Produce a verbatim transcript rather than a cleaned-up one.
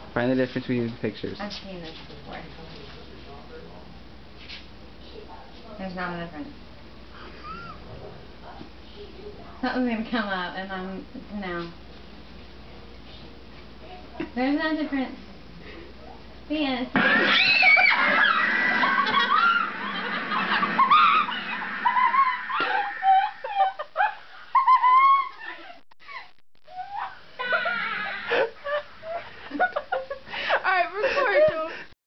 Find the difference between the pictures. I've seen this before. There's not a difference. Something's gonna come up and I'm, no. There's no difference. The end.